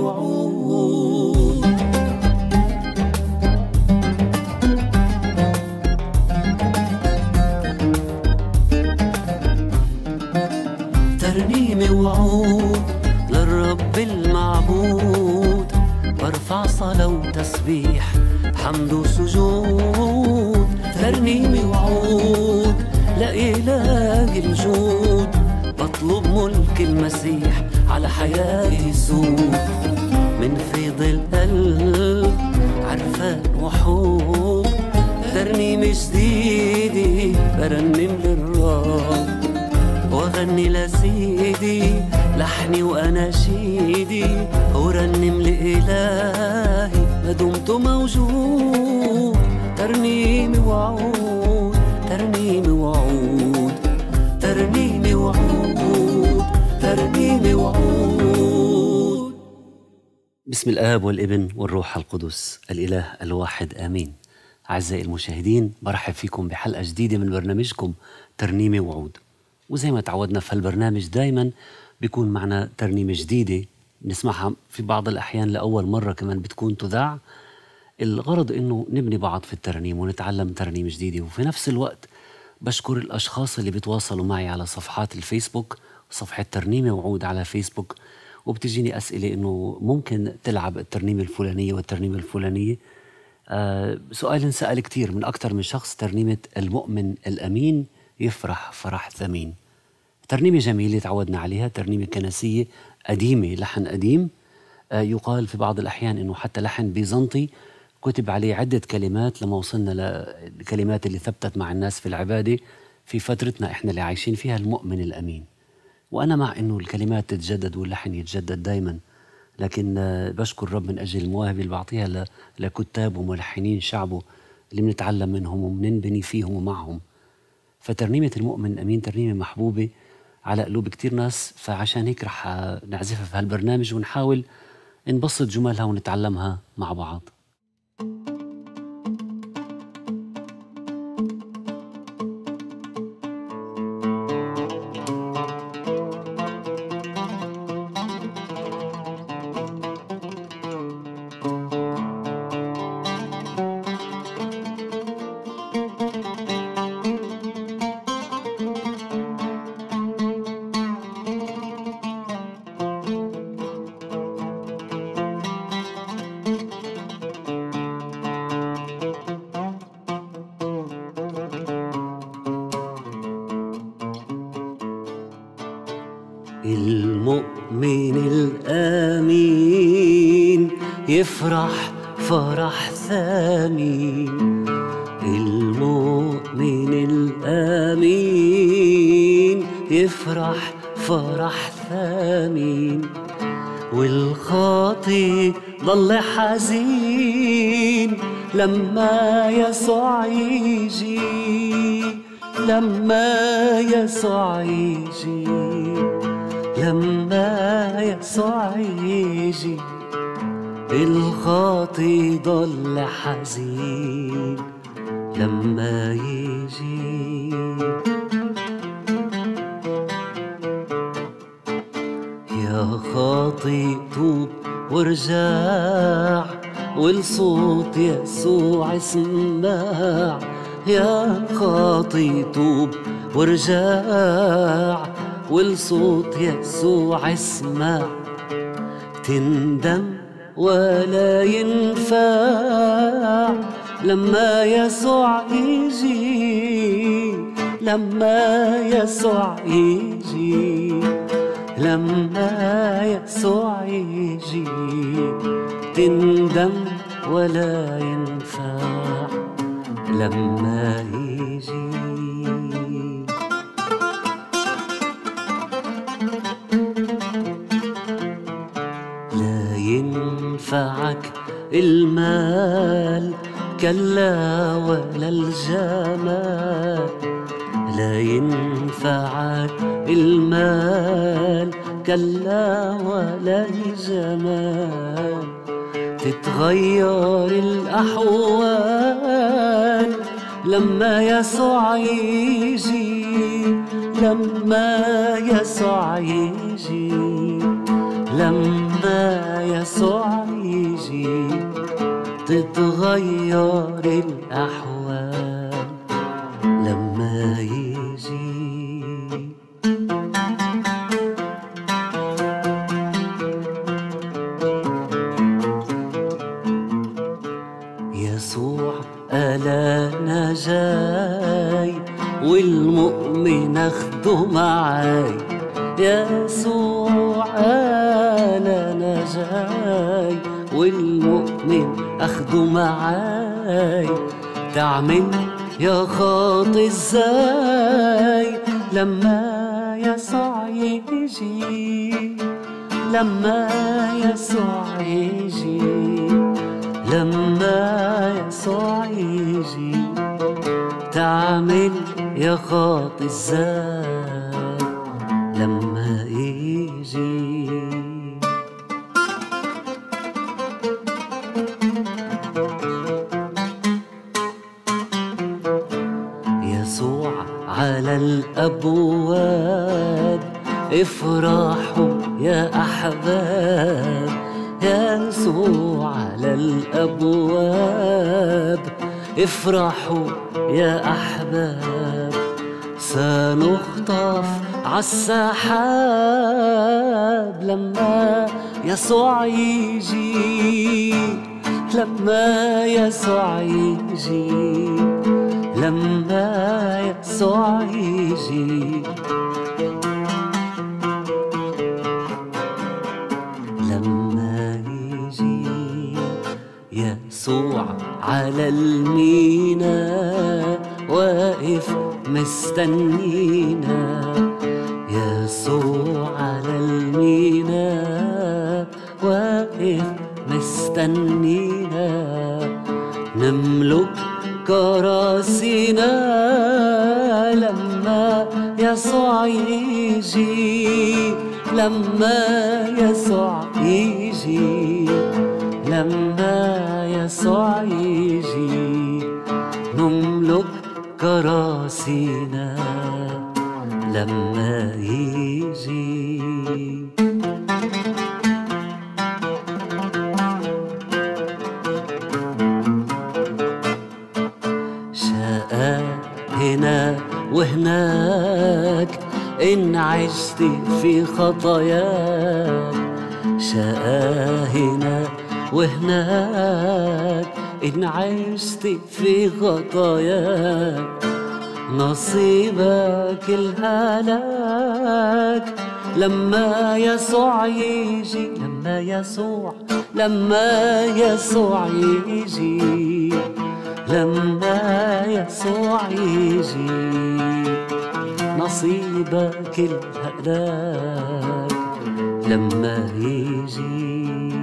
وعود. ترنيمة وعود للرب المعبود، برفع صلاة وتسبيح حمد وسجود. ترنيمة وعود لإله الجود، بطلب ملك المسيح على حياتي يسود. من فيض القلب عرفان وحب، ترنيمة جديدة برنم للرب، واغني لسيدي لحني واناشيدي، ورنم لإلهي ما دمت موجود. ترنيمة وعود، ترنيمة وعود، ترنيمة وعود، ترنيمة وعود. بسم الآب والابن والروح القدس الإله الواحد آمين. أعزائي المشاهدين، برحب فيكم بحلقة جديدة من برنامجكم ترنيمة وعود. وزي ما تعودنا في هالبرنامج دايما بيكون معنا ترنيمة جديدة بنسمعها في بعض الأحيان لأول مرة كمان بتكون تذاع. الغرض إنه نبني بعض في الترنيم ونتعلم ترنيم جديدة، وفي نفس الوقت بشكر الأشخاص اللي بيتواصلوا معي على صفحات الفيسبوك، صفحة ترنيمة وعود على فيسبوك، وبتجيني أسئلة إنه ممكن تلعب الترنيمة الفلانية والترنيمة الفلانية. سؤال انسأل كتير من أكتر من شخص، ترنيمة المؤمن الأمين يفرح فرح ثمين. ترنيمة جميلة تعودنا عليها، ترنيمة كنسية قديمة، لحن قديم. يقال في بعض الأحيان إنه حتى لحن بيزنطي كتب عليه عدة كلمات لما وصلنا للكلمات اللي ثبتت مع الناس في العبادة في فترتنا إحنا اللي عايشين فيها، المؤمن الأمين. وأنا مع إنه الكلمات تتجدد واللحن يتجدد دايما، لكن بشكر رب من أجل المواهب اللي بعطيها لكتاب وملحنين شعبه اللي بنتعلم منهم وبننبني فيهم ومعهم. فترنيمة المؤمن الأمين ترنيمة محبوبة على قلوب كتير ناس، فعشان هيك رح نعزفها في هالبرنامج ونحاول نبسط جملها ونتعلمها مع بعض. المؤمن الأمين يفرح فرح ثمين، المؤمن الأمين يفرح فرح ثمين، والخاطي ضل حزين لما يسوع يجي، لما يسوع يجي، لما يسوع يجي، الخاطي ضل حزين لما يجي. يا خاطي توب وارجع، والصوت يسوع اسمع، يا خاطي توب وارجع، والصوت يسوع اسمع. تندم ولا ينفع لما يسوع يجي، لما يسوع يجي، لما يسوع يجي. تندم ولا ينفع لما يجي. ينفعك المال كلا ولا الجمال، لا ينفعك المال كلا ولا الجمال. تتغير الأحوال لما يسوع يجي، لما يسوع يجي، لما يسوع يجي تتغير الأحوال لما يجي. يسوع قال أنا جاي والمؤمن أخده معاي. يسوع قال أنا جاي والمؤمن أخده معاي. تعمل يا خاطي ازاي لما يسوع يجي، لما يسوع يجي، لما يسوع يجي. تعمل يا خاطي ازاي لما يجي. يسوع على الأبواب افرحوا يا أحباب. يسوع على الأبواب افرحوا يا أحباب. سنخطف عالسحاب لما يسوع يجي، لما يسوع يجي، لما يسوع يجي. لما يجي يسوع على المينا واقف مستنينا. يسوع على المينا واقف مستنينا. نملك كراسينا لما يسوع يجي، لما يسوع يجي، لما يسوع يجي. نملك كراسينا لما يجي. شقى هنا وهناك إن عشت في خطاياك. شقى هنا وهناك إن عشت في خطاياك. نصيبك الهلاك لما يسوع يجي، لما يسوع، لما يسوع يجي، لما يسوع يجي. نصيبك الهلاك لما يجي.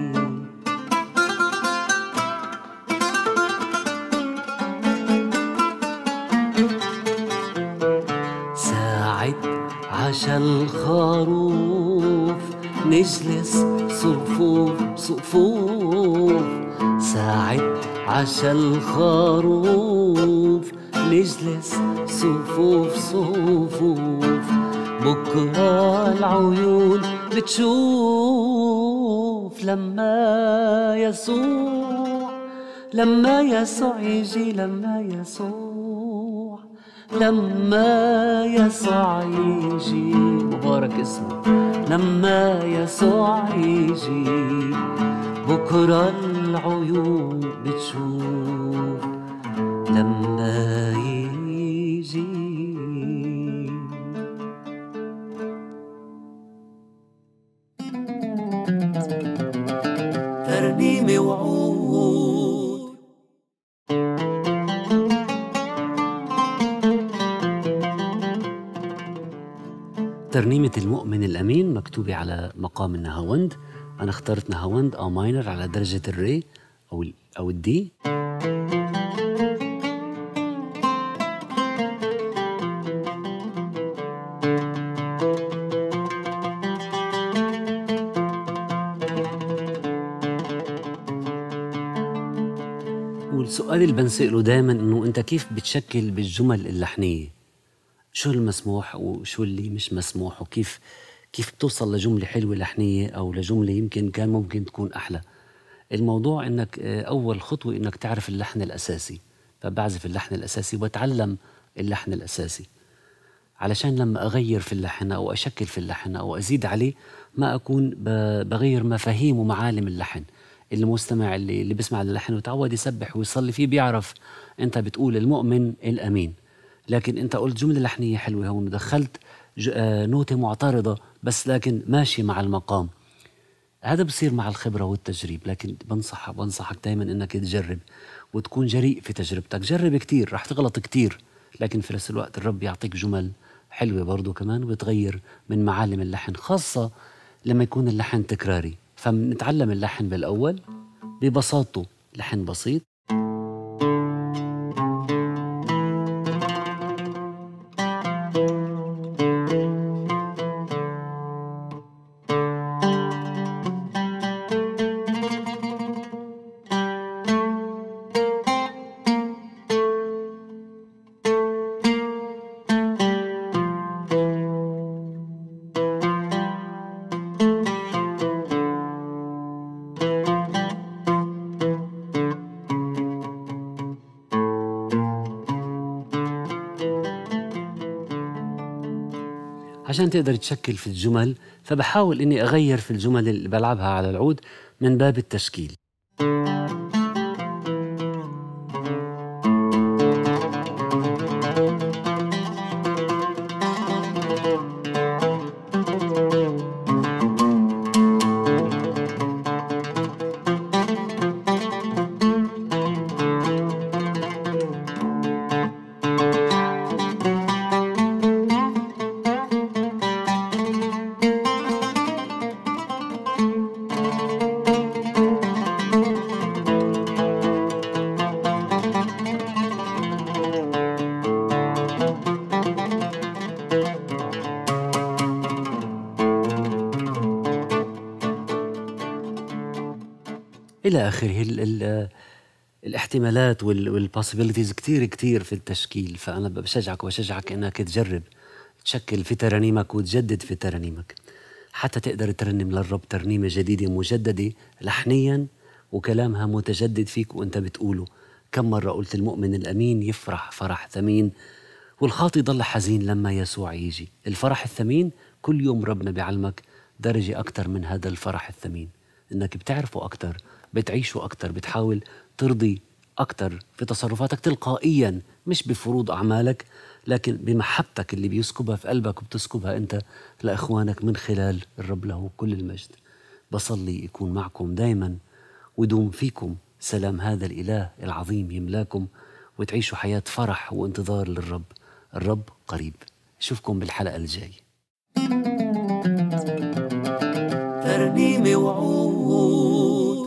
عشا الخروف نجلس صفوف صفوف. ساعة عشا الخروف نجلس صفوف صفوف. بكرة العيون بتشوف لما يسوع، لما يسوع يجي، لما يسوع، لما يسوع يجي. مبارك اسمه. لما يسوع يجي بكرة العيون بتشوف لما يجي. ترنيمة وعود. ترنيمة المؤمن الأمين مكتوبة على مقام النهاوند. أنا اخترت نهاوند أو ماينر على درجة الري أو الدي. والسؤال اللي بنسأله دايما إنه أنت كيف بتشكل بالجمل اللحنية؟ شو المسموح وشو اللي مش مسموح، وكيف كيف بتوصل لجملة حلوة لحنية أو لجملة يمكن كان ممكن تكون أحلى. الموضوع إنك أول خطوة إنك تعرف اللحن الأساسي، فبعزف اللحن الأساسي وبتعلم اللحن الأساسي علشان لما أغير في اللحن أو أشكل في اللحن أو أزيد عليه ما أكون بغير مفاهيم ومعالم اللحن. المستمع اللي بيسمع اللحن وتعود يسبح ويصلي فيه بيعرف أنت بتقول المؤمن الأمين، لكن أنت قلت جملة لحنية حلوة هون ودخلت نوتة معترضة بس لكن ماشي مع المقام. هذا بصير مع الخبرة والتجريب، لكن بنصحك دايما انك تجرب وتكون جريء في تجربتك. جرب كتير، رح تغلط كتير، لكن في نفس الوقت الرب يعطيك جمل حلوة برضو كمان وبتغير من معالم اللحن، خاصة لما يكون اللحن تكراري. فنتعلم اللحن بالأول ببساطته، لحن بسيط. عشان تقدر تشكل في الجمل، فبحاول إني أغير في الجمل اللي بلعبها على العود من باب التشكيل. إلى آخره. الاحتمالات والبوسيبيليتيز كتير في التشكيل. فأنا بشجعك إنك تجرب تشكل في ترانيمك وتجدد في ترانيمك حتى تقدر ترنم للرب ترنيمة جديدة مجددة لحنيا وكلامها متجدد فيك وأنت بتقوله. كم مرة قلت المؤمن الأمين يفرح فرح ثمين والخاطي ضل حزين لما يسوع يجي. الفرح الثمين كل يوم ربنا بيعلمك درجة أكتر من هذا الفرح الثمين، إنك بتعرفه أكتر، بتعيشه أكتر، بتحاول ترضي أكتر في تصرفاتك تلقائيا، مش بفروض أعمالك لكن بمحبتك اللي بيسكبها في قلبك وبتسكبها أنت لإخوانك من خلال الرب له كل المجد. بصلي يكون معكم دايما ويدوم فيكم سلام هذا الإله العظيم يملاكم وتعيشوا حياة فرح وانتظار للرب. الرب قريب. أشوفكم بالحلقة الجاي. ترنيمة وعود